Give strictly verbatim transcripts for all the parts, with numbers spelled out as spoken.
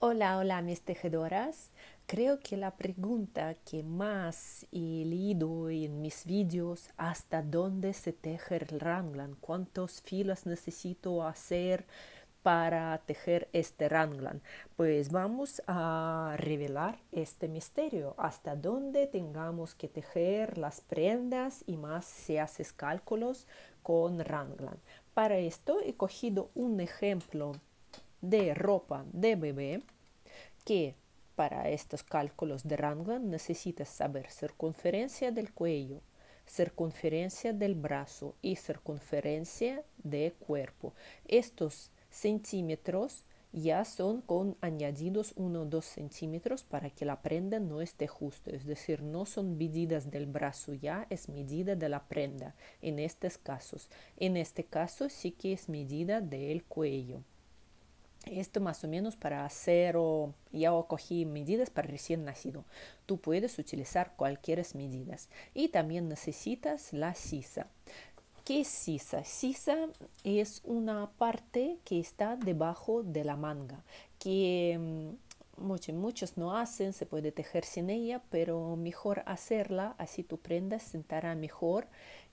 Hola, hola mis tejedoras. Creo que la pregunta que más he leído en mis vídeos, ¿hasta dónde se teje el raglan? ¿Cuántos filos necesito hacer para tejer este raglan? Pues vamos a revelar este misterio, hasta dónde tengamos que tejer las prendas y más si haces cálculos con raglan. Para esto he cogido un ejemplo de ropa de bebé que para estos cálculos de raglan necesitas saber circunferencia del cuello, circunferencia del brazo y circunferencia de cuerpo. Estos centímetros ya son con añadidos uno o dos centímetros para que la prenda no esté justo, es decir, no son medidas del brazo, ya es medida de la prenda en estos casos. En este caso sí que es medida del cuello. Esto más o menos para hacer, o ya cogí medidas para recién nacido. Tú puedes utilizar cualquier medidas. Y también necesitas la sisa. ¿Qué es sisa? Sisa es una parte que está debajo de la manga, que mm, muchos, muchos no hacen, se puede tejer sin ella, pero mejor hacerla, así tu prenda sentará mejor.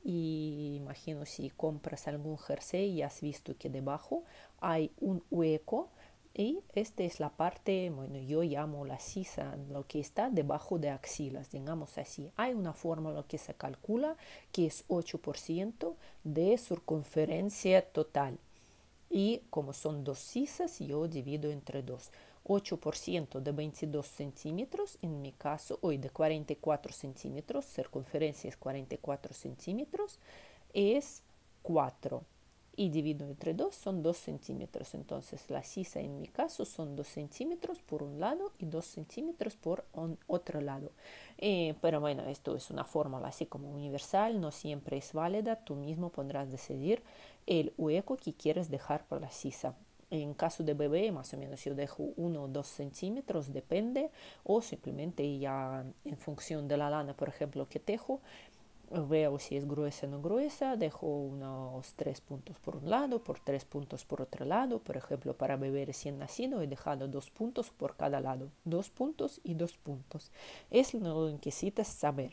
Y imagino si compras algún jersey y has visto que debajo hay un hueco y esta es la parte, bueno, yo llamo la sisa, lo que está debajo de axilas, digamos así. Hay una fórmula que se calcula que es ocho por ciento de circunferencia total. Y como son dos sisas, yo divido entre dos. ocho por ciento de veintidós centímetros, en mi caso, hoy de cuarenta y cuatro centímetros, circunferencia es cuarenta y cuatro centímetros, es cuatro. Y divido entre dos, son dos centímetros. Entonces la sisa en mi caso son dos centímetros por un lado y dos centímetros por otro lado. Eh, pero bueno, esto es una fórmula así como universal, no siempre es válida. Tú mismo podrás decidir el hueco que quieres dejar por la sisa. En caso de bebé, más o menos yo dejo uno o dos centímetros, depende, o simplemente ya en función de la lana, por ejemplo, que tejo, veo si es gruesa o no gruesa, dejo unos tres puntos por un lado, por tres puntos por otro lado. Por ejemplo, para bebé recién nacido he dejado dos puntos por cada lado, dos puntos y dos puntos. Es lo que necesitas saber.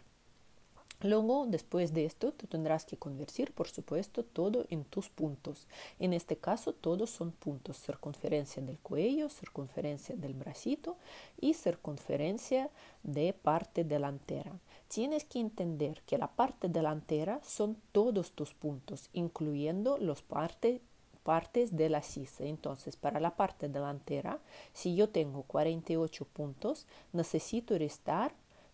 Luego, después de esto, tú tendrás que convertir, por supuesto, todo en tus puntos. En este caso, todos son puntos: circunferencia del cuello, circunferencia del bracito y circunferencia de parte delantera. Tienes que entender que la parte delantera son todos tus puntos, incluyendo los partes partes de la sisa. Entonces, para la parte delantera, si yo tengo cuarenta y ocho puntos, necesito restar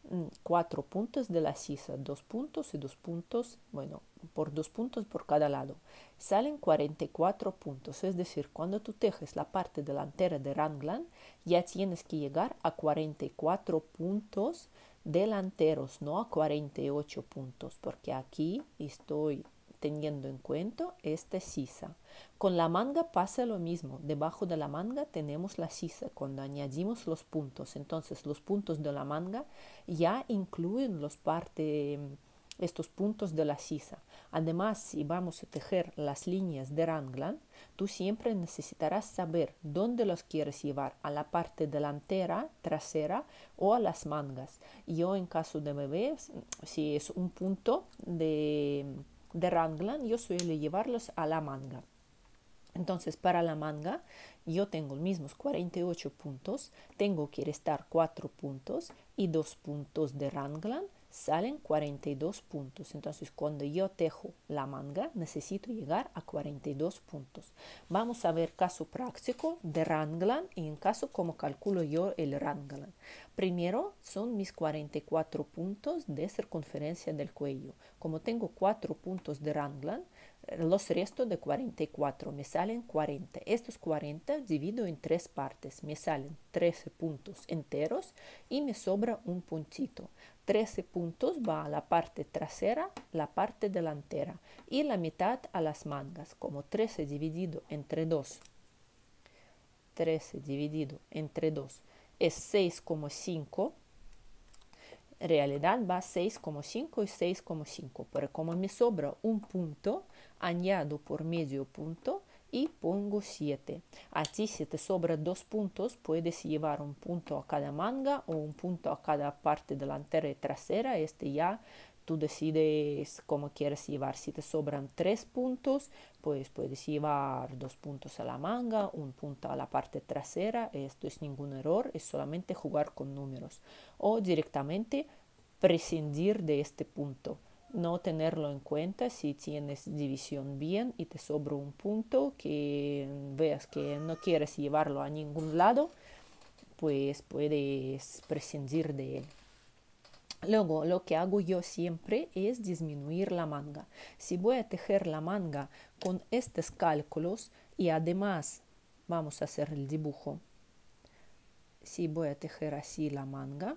cuatro puntos de la sisa, dos puntos y dos puntos, bueno, por dos puntos por cada lado. Salen cuarenta y cuatro puntos, es decir, cuando tú tejes la parte delantera de raglan, ya tienes que llegar a cuarenta y cuatro puntos delanteros, no a cuarenta y ocho puntos, porque aquí estoy teniendo en cuenta esta sisa. Con la manga pasa lo mismo. Debajo de la manga tenemos la sisa cuando añadimos los puntos. Entonces los puntos de la manga ya incluyen los parte, estos puntos de la sisa. Además, si vamos a tejer las líneas de raglan, tú siempre necesitarás saber dónde los quieres llevar, a la parte delantera, trasera o a las mangas. Yo en caso de bebés, si es un punto de de raglan, yo suelo llevarlos a la manga. Entonces, para la manga, yo tengo los mismos cuarenta y ocho puntos, tengo que restar cuatro puntos y dos puntos de raglan, salen cuarenta y dos puntos. Entonces, cuando yo tejo la manga, necesito llegar a cuarenta y dos puntos. Vamos a ver caso práctico de raglan y en caso cómo calculo yo el raglan. Primero son mis cuarenta y cuatro puntos de circunferencia del cuello. Como tengo cuatro puntos de raglan, los restos de cuarenta y cuatro me salen cuarenta. Estos cuarenta divido en tres partes. Me salen trece puntos enteros y me sobra un puntito. trece puntos va a la parte trasera, la parte delantera y la mitad a las mangas. Como trece dividido entre dos, trece dividido entre dos es seis coma cinco. En realidad va seis coma cinco y seis coma cinco, pero como me sobra un punto, añado por medio punto y pongo siete. Así si te sobran dos puntos, puedes llevar un punto a cada manga o un punto a cada parte delantera y trasera. Este ya tú decides cómo quieres llevar. Si te sobran tres puntos, pues puedes llevar dos puntos a la manga, un punto a la parte trasera. Esto es ningún error, es solamente jugar con números. O directamente prescindir de este punto. No tenerlo en cuenta si tienes división bien y te sobra un punto que veas que no quieres llevarlo a ningún lado, pues puedes prescindir de él. Luego, lo que hago yo siempre es disminuir la manga. Si voy a tejer la manga con estos cálculos y además vamos a hacer el dibujo, si voy a tejer así la manga,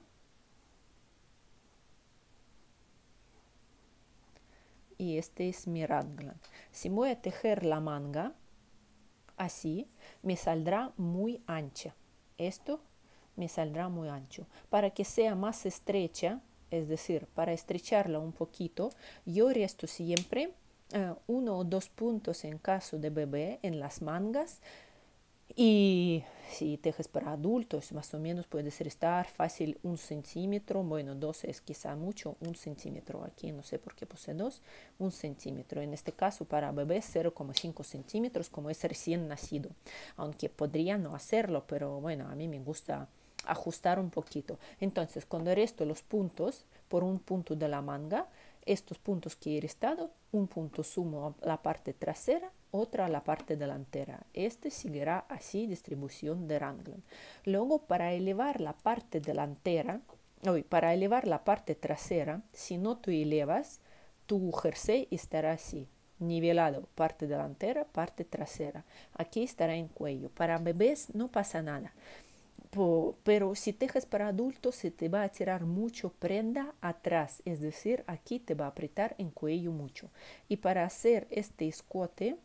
y este es mi raglan. Si voy a tejer la manga así, me saldrá muy ancha. Esto me saldrá muy ancho. Para que sea más estrecha, es decir, para estrecharla un poquito, yo resto siempre uh, uno o dos puntos en caso de bebé en las mangas. Y si tejes para adultos, más o menos puedes restar fácil un centímetro. Bueno, dos es quizá mucho, un centímetro. Aquí no sé por qué puse dos, un centímetro. En este caso para bebés cero coma cinco centímetros, como es recién nacido. Aunque podría no hacerlo, pero bueno, a mí me gusta ajustar un poquito. Entonces, cuando resto los puntos por un punto de la manga, estos puntos que he restado, un punto sumo a la parte trasera, otra a la parte delantera. Este seguirá así distribución de raglan. Luego, para elevar la parte delantera, hoy para elevar la parte trasera, si no tú elevas, tu jersey estará así, nivelado, parte delantera, parte trasera. Aquí estará en cuello. Para bebés no pasa nada. Pero si tejes para adultos se te va a tirar mucho prenda atrás, es decir, aquí te va a apretar en cuello mucho. Y para hacer este escote,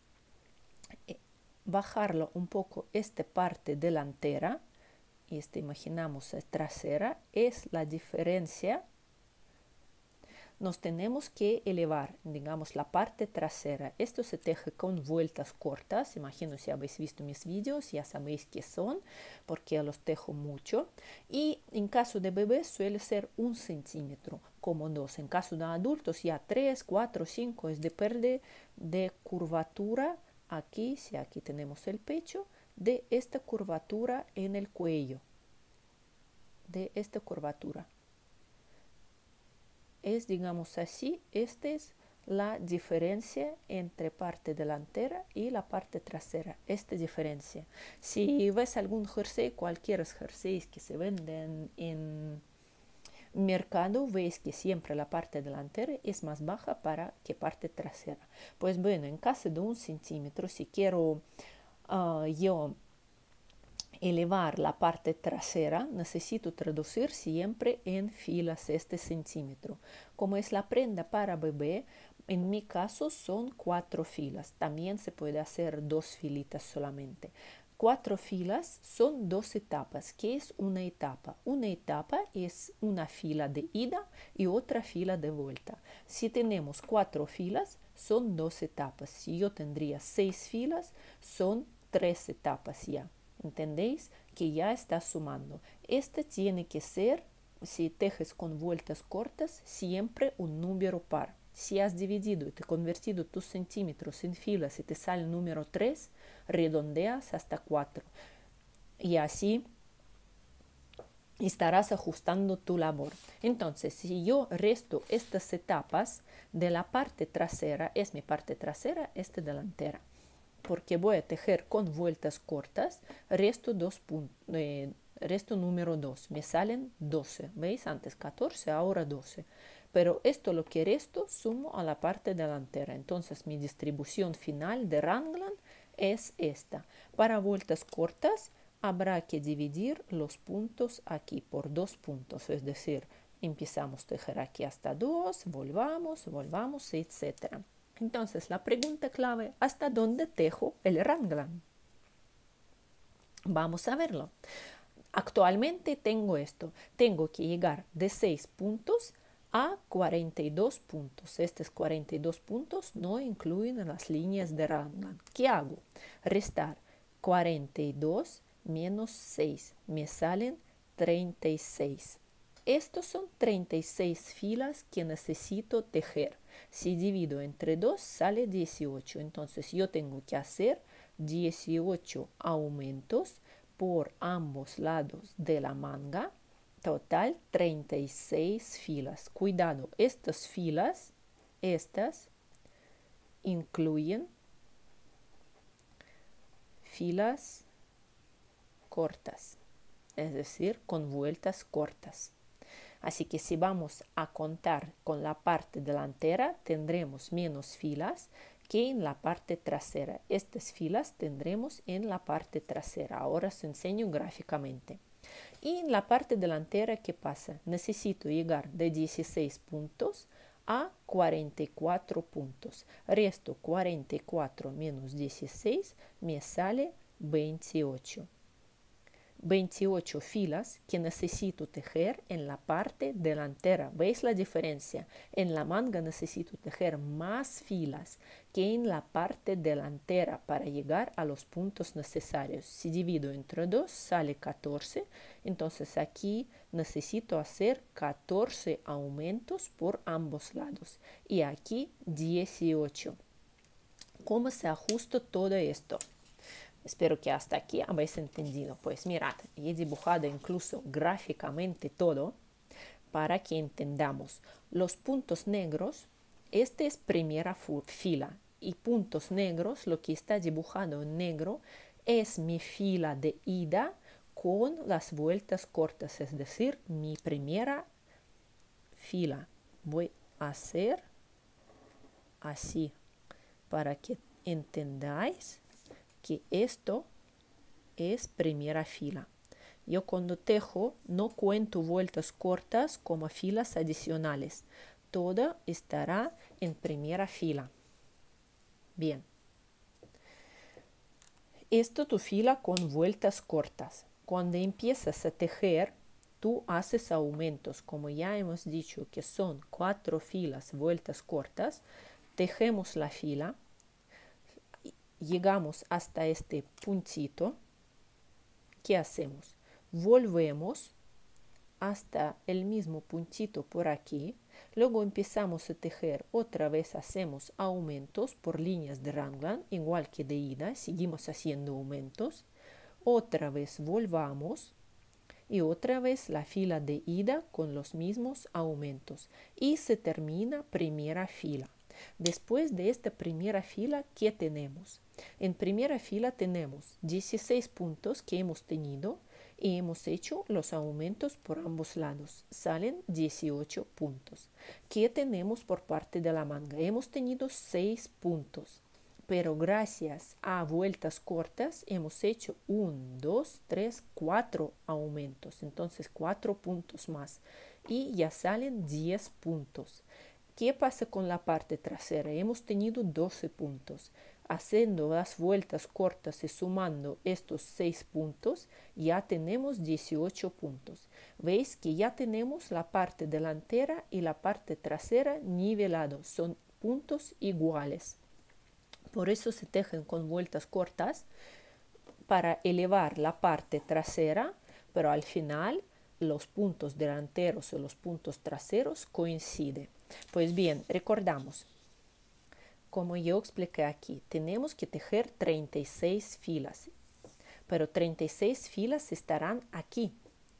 bajarlo un poco esta parte delantera, y esta imaginamos es trasera, es la diferencia. Nos tenemos que elevar, digamos, la parte trasera. Esto se teje con vueltas cortas. Imagino si habéis visto mis vídeos, ya sabéis qué son, porque los tejo mucho. Y en caso de bebés suele ser un centímetro, como dos. En caso de adultos ya tres, cuatro, cinco. Es depende de curvatura. Aquí, si aquí tenemos el pecho, de esta curvatura en el cuello. De esta curvatura. Es, digamos así, esta es la diferencia entre parte delantera y la parte trasera. Esta diferencia. Si ves algún jersey, cualquier jersey que se venden en mercado, veis que siempre la parte delantera es más baja para que parte trasera. Pues bueno, en caso de un centímetro, si quiero uh, yo elevar la parte trasera, necesito traducir siempre en filas este centímetro. Como es la prenda para bebé, en mi caso son cuatro filas. También se puede hacer dos filitas solamente. Cuatro filas son dos etapas. ¿Qué es una etapa? Una etapa es una fila de ida y otra fila de vuelta. Si tenemos cuatro filas, son dos etapas. Si yo tendría seis filas, son tres etapas ya. ¿Entendéis? Que ya está sumando. Este tiene que ser, si tejes con vueltas cortas, siempre un número par. Si has dividido y te convertido tus centímetros en filas y te sale el número tres, redondeas hasta cuatro. Y así estarás ajustando tu labor. Entonces, si yo resto estas etapas de la parte trasera, es mi parte trasera, esta delantera. Porque voy a tejer con vueltas cortas, resto, dos eh, resto número dos, me salen doce, ¿veis? Antes catorce, ahora doce. Pero esto lo que resto sumo a la parte delantera. Entonces mi distribución final de raglan es esta. Para vueltas cortas habrá que dividir los puntos aquí por dos puntos, es decir, empezamos a tejer aquí hasta dos, volvamos, volvamos, etcétera. Entonces, la pregunta clave, ¿hasta dónde tejo el raglan? Vamos a verlo. Actualmente tengo esto. Tengo que llegar de seis puntos a cuarenta y dos puntos. Estos cuarenta y dos puntos no incluyen las líneas de Raglan. ¿Qué hago? Restar cuarenta y dos menos seis. Me salen treinta y seis. Estos son treinta y seis filas que necesito tejer. Si divido entre dos sale dieciocho. Entonces yo tengo que hacer dieciocho aumentos por ambos lados de la manga. Total treinta y seis filas. Cuidado, estas filas, estas incluyen filas cortas, es decir, con vueltas cortas. Así que si vamos a contar con la parte delantera, tendremos menos filas que en la parte trasera. Estas filas tendremos en la parte trasera. Ahora os enseño gráficamente. Y en la parte delantera, ¿qué pasa? Necesito llegar de dieciséis puntos a cuarenta y cuatro puntos. Resto cuarenta y cuatro menos dieciséis, me sale veintiocho. veintiocho filas que necesito tejer en la parte delantera. ¿Veis la diferencia? En la manga necesito tejer más filas que en la parte delantera para llegar a los puntos necesarios. Si divido entre dos sale catorce, entonces aquí necesito hacer catorce aumentos por ambos lados y aquí dieciocho. ¿Cómo se ajusta todo esto? Espero que hasta aquí habéis entendido. Pues mirad, he dibujado incluso gráficamente todo para que entendamos. Los puntos negros, esta es primera fila y puntos negros, lo que está dibujado en negro es mi fila de ida con las vueltas cortas, es decir, mi primera fila. Voy a hacer así para que entendáis que esto es primera fila. Yo cuando tejo no cuento vueltas cortas como filas adicionales. Todo estará en primera fila. Bien. Esto tu fila con vueltas cortas. Cuando empiezas a tejer, tú haces aumentos. Como ya hemos dicho que son cuatro filas vueltas cortas, tejemos la fila. Llegamos hasta este puntito. ¿Qué hacemos? Volvemos hasta el mismo puntito por aquí. Luego empezamos a tejer. Otra vez hacemos aumentos por líneas de Raglan, igual que de ida. Seguimos haciendo aumentos. Otra vez volvamos. Y otra vez la fila de ida con los mismos aumentos. Y se termina primera fila. Después de esta primera fila, ¿qué tenemos? En primera fila tenemos dieciséis puntos que hemos tenido y hemos hecho los aumentos por ambos lados. Salen dieciocho puntos. ¿Qué tenemos por parte de la manga? Hemos tenido seis puntos, pero gracias a vueltas cortas hemos hecho uno, dos, tres, cuatro aumentos. Entonces cuatro puntos más y ya salen diez puntos. ¿Qué pasa con la parte trasera? Hemos tenido doce puntos. Haciendo las vueltas cortas y sumando estos seis puntos, ya tenemos dieciocho puntos. Veis que ya tenemos la parte delantera y la parte trasera nivelados. Son puntos iguales. Por eso se tejen con vueltas cortas para elevar la parte trasera, pero al final los puntos delanteros y los puntos traseros coinciden. Pues bien, recordamos, como yo expliqué aquí, tenemos que tejer treinta y seis filas, pero treinta y seis filas estarán aquí,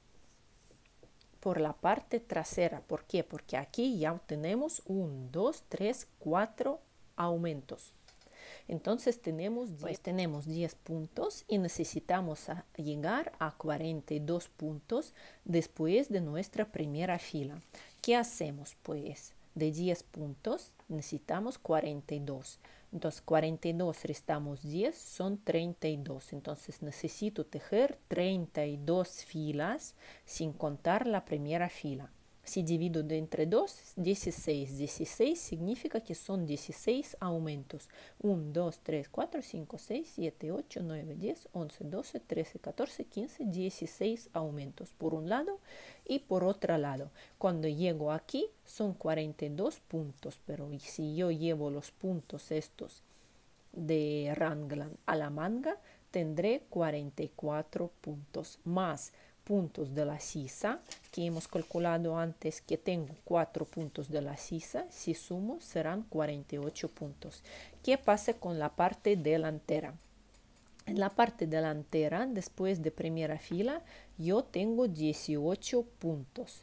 por la parte trasera. ¿Por qué? Porque aquí ya tenemos uno, dos, tres, cuatro aumentos. Entonces tenemos, pues, tenemos diez puntos y necesitamos a llegar a cuarenta y dos puntos después de nuestra primera fila. ¿Qué hacemos? Pues de diez puntos necesitamos cuarenta y dos. Entonces cuarenta y dos restamos diez, son treinta y dos. Entonces necesito tejer treinta y dos filas sin contar la primera fila. Si divido de entre dos, dieciséis. dieciséis significa que son dieciséis aumentos. uno, dos, tres, cuatro, cinco, seis, siete, ocho, nueve, diez, once, doce, trece, catorce, quince, dieciséis aumentos por un lado y por otro lado. Cuando llego aquí son cuarenta y dos puntos, pero si yo llevo los puntos estos de Ranglan a la manga, tendré cuarenta y cuatro puntos más puntos de la sisa, que hemos calculado antes que tengo cuatro puntos de la sisa. Si sumo serán cuarenta y ocho puntos. ¿Qué pasa con la parte delantera? En la parte delantera, después de primera fila, yo tengo dieciocho puntos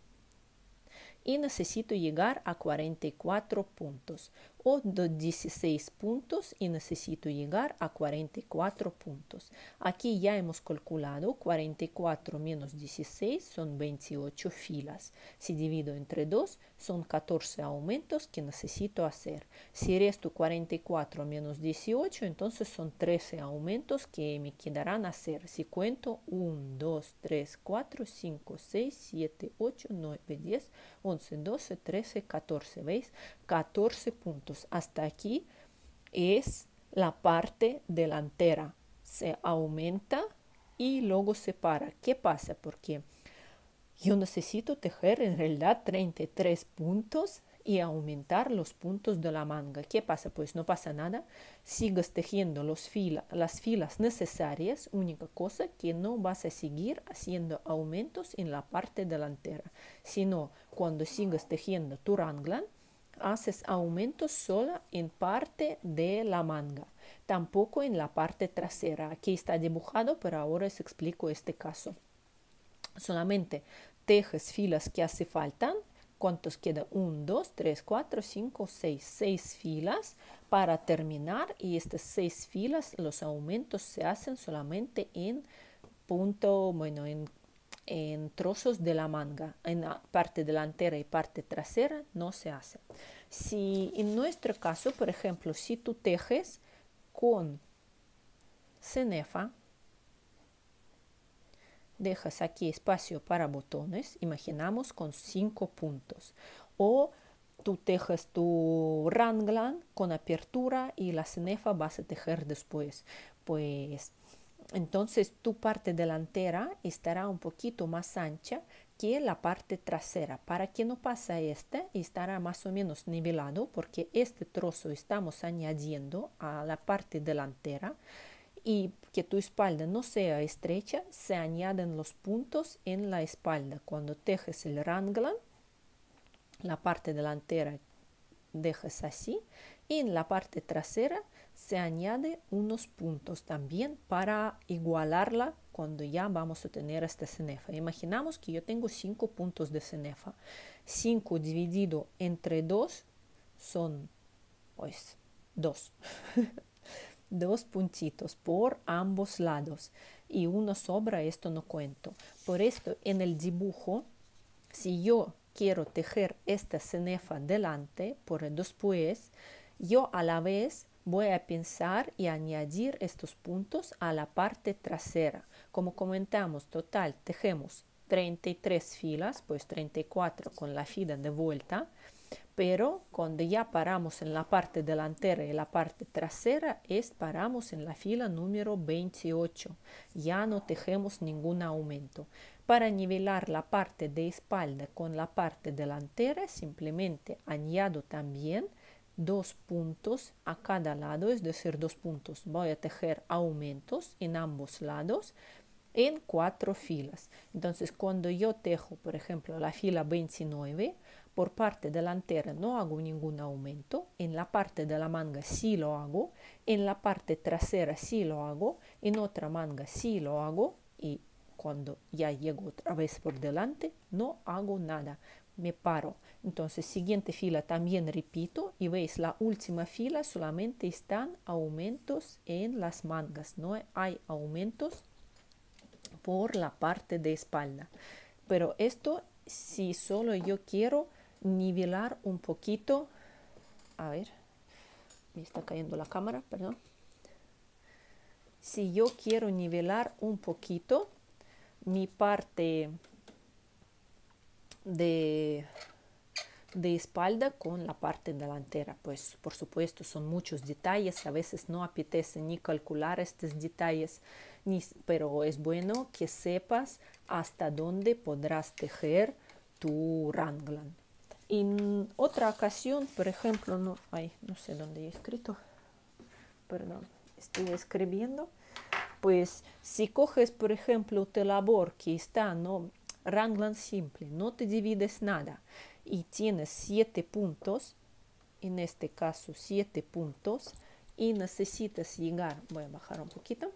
y necesito llegar a cuarenta y cuatro puntos, o de dieciséis puntos y necesito llegar a cuarenta y cuatro puntos. Aquí ya hemos calculado cuarenta y cuatro menos dieciséis son veintiocho filas. Si divido entre dos son catorce aumentos que necesito hacer. Si resto cuarenta y cuatro menos dieciocho, entonces son trece aumentos que me quedarán a hacer. Si cuento uno, dos, tres, cuatro, cinco, seis, siete, ocho, nueve, diez, once, doce, trece, catorce. ¿Veis? catorce puntos. Hasta aquí es la parte delantera. Se aumenta y luego se para. ¿Qué pasa? Porque yo necesito tejer en realidad treinta y tres puntos y aumentar los puntos de la manga. ¿Qué pasa? Pues no pasa nada. Sigues tejiendo los fila, las filas necesarias. Única cosa que no vas a seguir haciendo aumentos en la parte delantera, sino cuando sigues tejiendo tu raglan, haces aumentos solo en parte de la manga, tampoco en la parte trasera. Aquí está dibujado, pero ahora os explico este caso. Solamente tejes filas que hace falta. ¿Cuántos queda? uno, dos, tres, cuatro, cinco, seis. seis filas para terminar, y estas seis filas, los aumentos se hacen solamente en punto, bueno, en en trozos de la manga. En la parte delantera y parte trasera no se hace. Si en nuestro caso, por ejemplo, si tú tejes con cenefa, dejas aquí espacio para botones, imaginamos con cinco puntos, o tú tejes tu raglan con apertura y la cenefa vas a tejer después, pues entonces tu parte delantera estará un poquito más ancha que la parte trasera. Para que no pase este, estará más o menos nivelado, porque este trozo estamos añadiendo a la parte delantera, y que tu espalda no sea estrecha, se añaden los puntos en la espalda. Cuando tejes el raglan, la parte delantera dejas así, y en la parte trasera se añade unos puntos también para igualarla cuando ya vamos a tener esta cenefa. Imaginamos que yo tengo cinco puntos de cenefa. cinco dividido entre dos son, pues, dos. Dos puntitos por ambos lados. Y uno sobra, esto no cuento. Por esto, en el dibujo, si yo quiero tejer esta cenefa delante, por después, yo a la vez voy a pensar y añadir estos puntos a la parte trasera. Como comentamos, total tejemos treinta y tres filas, pues treinta y cuatro con la fila de vuelta, pero cuando ya paramos en la parte delantera y la parte trasera, es paramos en la fila número veintiocho. Ya no tejemos ningún aumento. Para nivelar la parte de espalda con la parte delantera, simplemente añado también dos puntos a cada lado, es decir, dos puntos. Voy a tejer aumentos en ambos lados en cuatro filas. Entonces, cuando yo tejo, por ejemplo, la fila veintinueve, por parte delantera no hago ningún aumento, en la parte de la manga sí lo hago, en la parte trasera sí lo hago, en otra manga sí lo hago, y cuando ya llego otra vez por delante no hago nada, me paro. Entonces, siguiente fila también repito, y veis, la última fila solamente están aumentos en las mangas, no hay aumentos por la parte de espalda. Pero esto, si solo yo quiero nivelar un poquito, a ver, me está cayendo la cámara, perdón. Si yo quiero nivelar un poquito mi parte de, de espalda con la parte delantera. Pues por supuesto son muchos detalles, a veces no apetece ni calcular estos detalles, ni, pero es bueno que sepas hasta dónde podrás tejer tu raglan. En otra ocasión, por ejemplo, no, ay, no sé dónde he escrito, perdón, estoy escribiendo, pues si coges, por ejemplo, tu labor que está, ¿no? Raglan simple, no te divides nada y tienes siete puntos, en este caso siete puntos, y necesitas llegar, voy a bajar un poquito,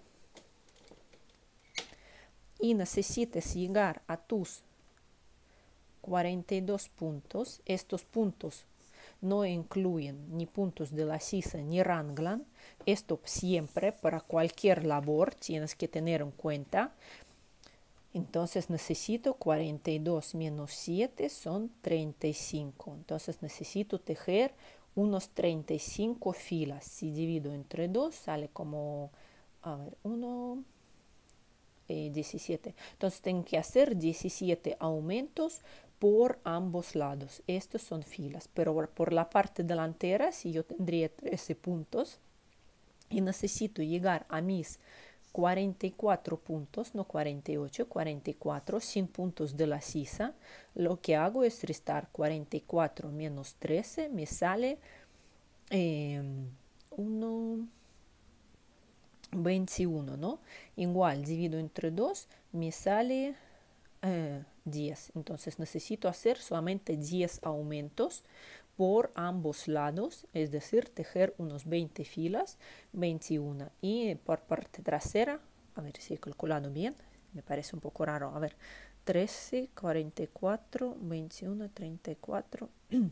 y necesitas llegar a tus cuarenta y dos puntos. Estos puntos no incluyen ni puntos de la sisa ni raglan. Esto siempre para cualquier labor tienes que tener en cuenta. Entonces necesito cuarenta y dos menos siete son treinta y cinco. Entonces necesito tejer unos treinta y cinco filas. Si divido entre dos sale como, a ver, uno, eh, diecisiete. Entonces tengo que hacer diecisiete aumentos por ambos lados. Estos son filas, pero por la parte delantera, si yo tendría trece puntos y necesito llegar a mis cuarenta y cuatro puntos, no cuarenta y ocho, cuarenta y cuatro, sin puntos de la sisa, lo que hago es restar cuarenta y cuatro menos trece, me sale eh, uno, veintiuno, ¿no? Igual, divido entre dos, me sale eh, diez. Entonces necesito hacer solamente diez aumentos por ambos lados, es decir, tejer unos veinte filas, veintiuno. Y por parte trasera, a ver si he calculado bien, me parece un poco raro, a ver, trece, cuarenta y cuatro, veintiuno, treinta y cuatro.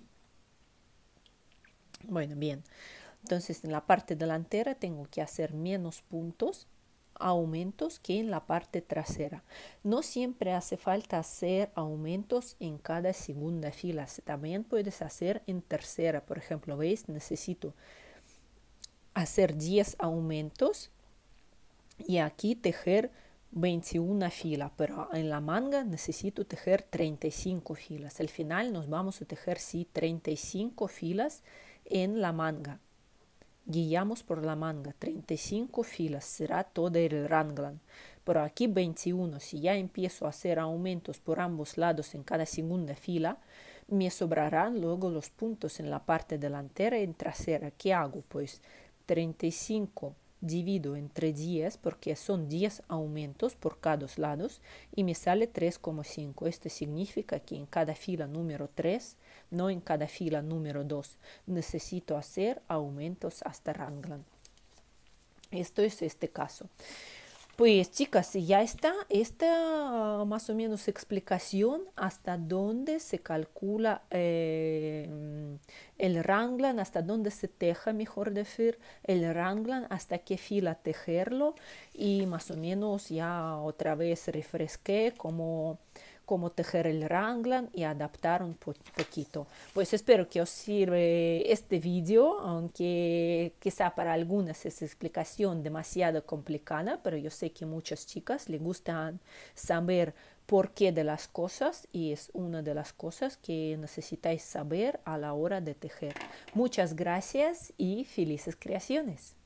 Bueno, bien. Entonces en la parte delantera tengo que hacer menos puntos, aumentos, que en la parte trasera. No siempre hace falta hacer aumentos en cada segunda fila. También puedes hacer en tercera. Por ejemplo, ¿veis? Necesito hacer diez aumentos y aquí tejer veintiuna filas, pero en la manga necesito tejer treinta y cinco filas. Al final nos vamos a tejer, sí, treinta y cinco filas en la manga. Guiamos por la manga, treinta y cinco filas, será todo el raglan. Pero aquí veintiuno, si ya empiezo a hacer aumentos por ambos lados en cada segunda fila, me sobrarán luego los puntos en la parte delantera y trasera. ¿Qué hago? Pues treinta y cinco divido entre diez, porque son diez aumentos por cada lado, y me sale tres coma cinco. Esto significa que en cada fila número tres, no en cada fila número dos, necesito hacer aumentos hasta raglan. Esto es este caso. Pues chicas, ya está esta uh, más o menos explicación hasta dónde se calcula eh, el raglan, hasta dónde se teja, mejor decir, el raglan, hasta qué fila tejerlo, y más o menos ya otra vez refresqué cómo cómo tejer el raglan y adaptar un po poquito. Pues espero que os sirve este vídeo, aunque quizá para algunas es explicación demasiado complicada, pero yo sé que muchas chicas les gustan saber por qué de las cosas, y es una de las cosas que necesitáis saber a la hora de tejer. Muchas gracias y felices creaciones.